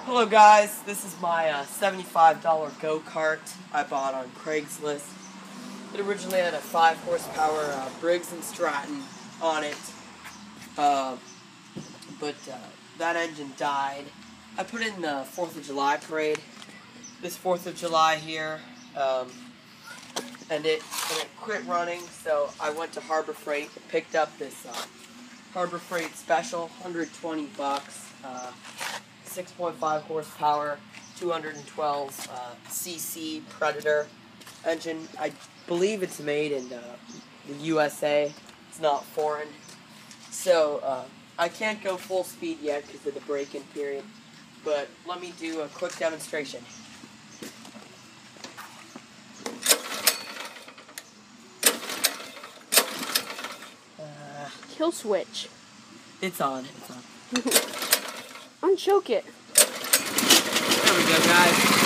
Hello guys, this is my $75 go-kart I bought on Craigslist. It originally had a 5 horsepower Briggs & Stratton on it, but that engine died. I put it in the 4th of July parade, this 4th of July here, and it quit running, so I went to Harbor Freight and picked up this Harbor Freight special, $120, 6.5 horsepower, 212 cc Predator engine. I believe it's made in the USA. It's not foreign. So I can't go full speed yet because of the break-in period, but let me do a quick demonstration. Kill switch. It's on. It's on. Unchoke it. There we go, guys.